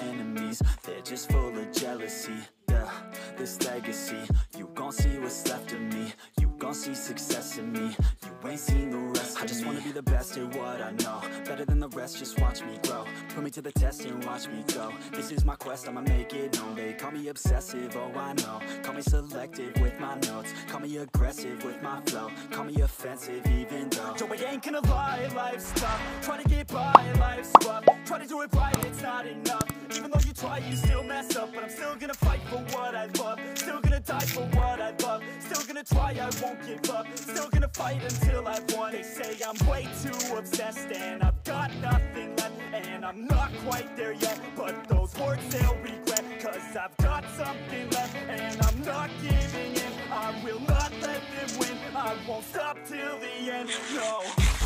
enemies, they're just full of jealousy. Yeah, this legacy, you gon' see what's left of me. You gon' see success in me, you ain't seen the rest of me. I just wanna be the best at what I know, better than the rest, just watch me grow. Put me to the test and watch me go. This is my quest, I'ma make it known. They call me obsessive, oh I know. Call me selective with my notes, call me aggressive with my flow, call me offensive even though yo, I ain't gonna lie, life's tough. Try to get by, life's rough. Try to do it right, it's not enough. Even though you try, you still mess up. But I'm still gonna fight for what I love, still gonna die for what I love, still gonna try, I won't give up, still gonna fight until I've won. They say I'm way too obsessed and I've got nothing left, and I'm not quite there yet, but those words they'll regret, cause I've got something left and I'm not giving in. I will not let them win, I won't stop till the end, no.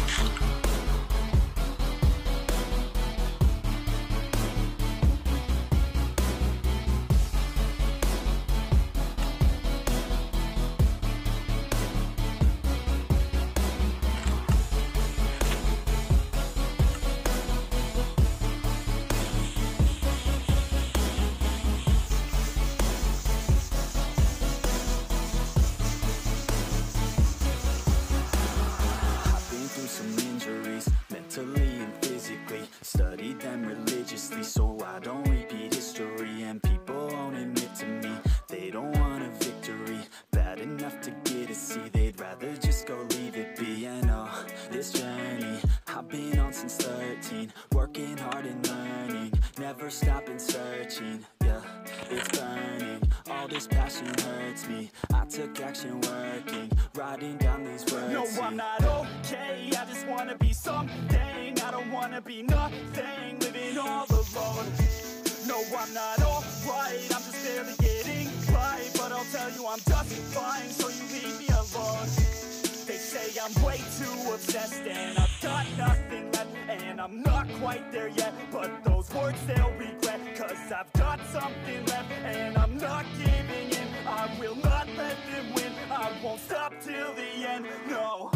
Studied them religiously so I don't repeat history. And people won't admit to me they don't want a victory bad enough to get a C. They'd rather just go leave it be. And oh, this journey I've been on since 13, working hard and learning, never stopping searching. Yeah, it's burning, all this passion hurts me. I took action working, writing down these words. No, I'm not okay, I just wanna be something. I don't wanna be nothing, living all alone. No, I'm not alright, I'm just barely getting by. But I'll tell you I'm just fine, so you leave me alone. They say I'm way too obsessed and I've got nothing left, and I'm not quite there yet, but those words they'll regret, cause I've got something left and I'm not giving in. I will not let them win, I won't stop till the end, no.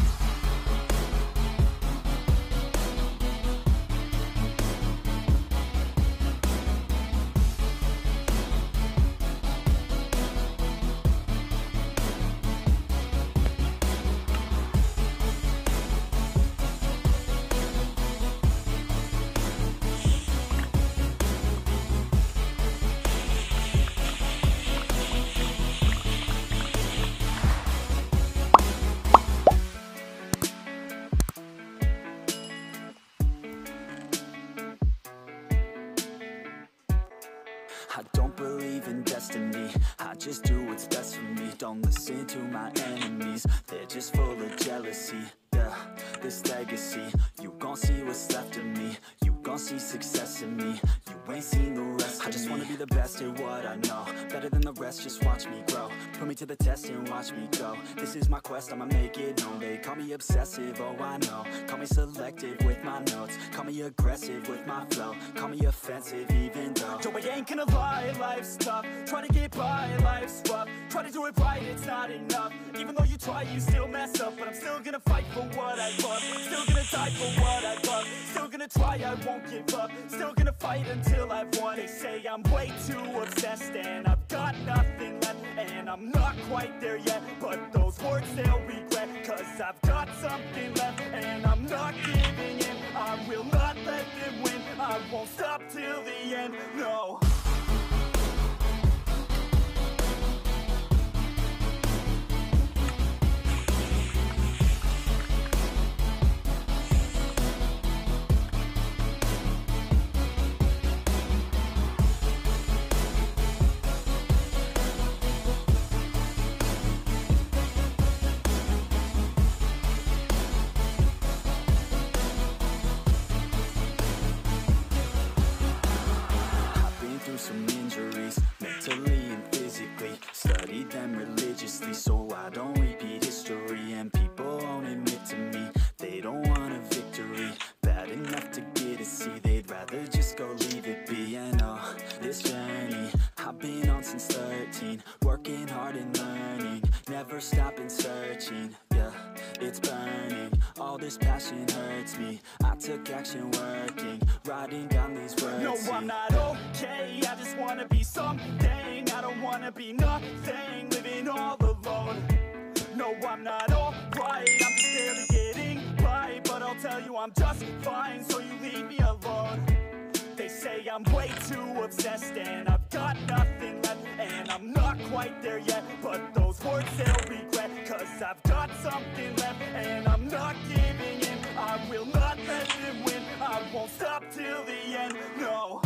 I don't believe in destiny, I just do what's best for me. Don't listen to my enemies, they're just full of jealousy. Yeah, this legacy, you gon' see what's left of me. You gon' see success in me, you ain't seen the rest of me. I just wanna be the best at what I know, better than the rest, just watch me grow. Put me to the test and watch me go. This is my quest, I'ma make it known. They call me obsessive, oh I know. Call me selective with my notes, call me aggressive with my flow, call me offensive even though yo, I ain't gonna lie, life's tough. Try to get by, life's rough. Try to do it right, it's not enough. Even though you try, you still mess up. But I'm still gonna fight for what I love, still gonna die for what I love, still gonna try, I won't give up, still gonna fight until I've won. They say I'm way too obsessed and I've got nothing left, and I'm not quite there yet, but those words they'll regret, cause I've got something left and I'm not giving in. I will not let them win, I won't stop till the end, no. Some injuries, mentally and physically. Studied them religiously so I don't repeat history. And people won't admit to me they don't want a victory bad enough to get a C. They'd rather just go leave it be. And oh, this journey I've been on since 13, working hard and learning, never stopping searching. Yeah, it's burning, all this passion hurts me. I took action working, writing down these words. No, I'm not okay, okay, I just wanna be something. I don't wanna be nothing, living all alone. No, I'm not alright, I'm just barely getting by. But I'll tell you I'm just fine, so you leave me alone. They say I'm way too obsessed and I've got nothing left, and I'm not quite there yet, but those words they'll regret. Cause I've got something left and I'm not giving in. I will not let them win, I won't stop till the end, no.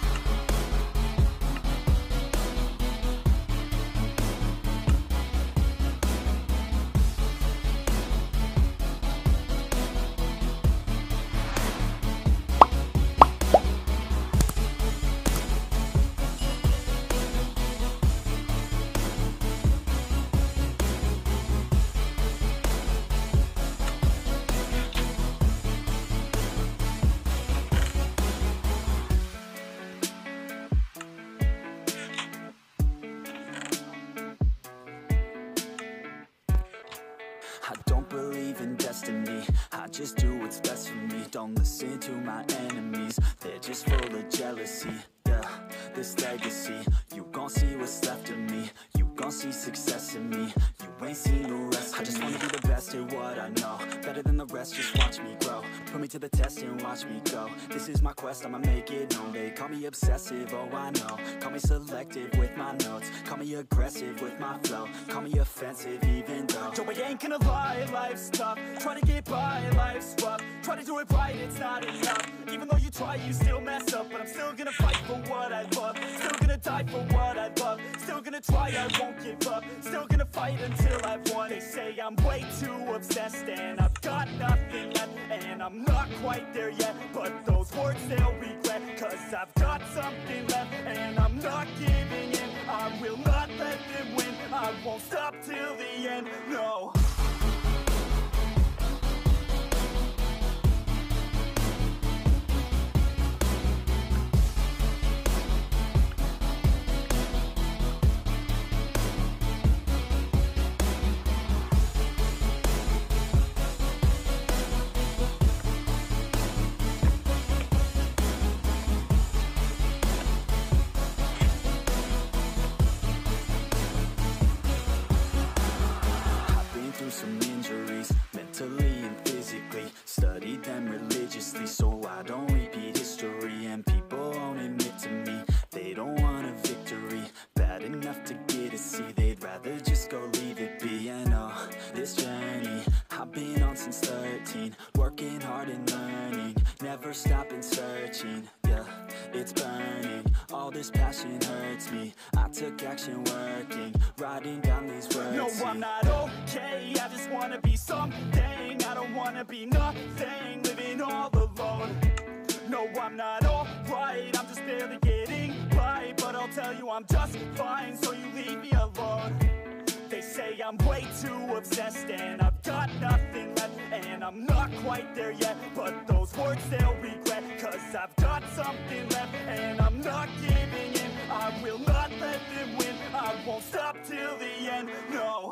I don't believe in destiny, I just do what's best for me. Don't listen to my enemies, they're just full of jealousy. Yeah, this legacy, you gon' see what's left of me. You gon' see success in me, you ain't seen the rest of me. I just wanna be the best at what I know, better than the rest, just watch me grow. Put me to the test and watch me go. This is my quest, I'ma make it known. They call me obsessive, oh I know. Call me selective with my notes, call me aggressive with my flow. Call me offensive even though Joe, I ain't gonna lie, life's tough. Try to get by, life's rough. Try to do it right, it's not enough. Even though you try, you still mess up. But I'm still gonna fight for what I love, still gonna die for what I love. Still gonna try, I won't give up. Still gonna fight until I've won. They say I'm way too obsessed and I've got nothing left, and I'm not quite there yet, but those words they'll regret. Cause I've got something left and I'm not giving in. I will not let them win, I won't stop till the end, no. Some injuries, mentally and physically. Studied them religiously so I don't repeat history. And people won't admit to me they don't want a victory bad enough to get a C. They'd rather just go leave it be. And oh, this journey I've been on since 13, working hard and learning, never stopping searching. Yeah, it's burning, all this passion hurts me. I took action working, writing down these words. No, I'm not okay, I just wanna be something. I don't wanna be nothing, living all alone. No, I'm not alright, I'm just barely getting by. But I'll tell you I'm just fine, so you leave me alone. They say I'm way too obsessed and I've got nothing left, and I'm not quite there yet, but those words they'll regret. Cause I've got something left and I'm not giving in. I will not let them win, I won't stop till the end, no.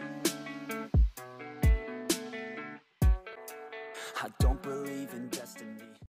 I don't believe in destiny.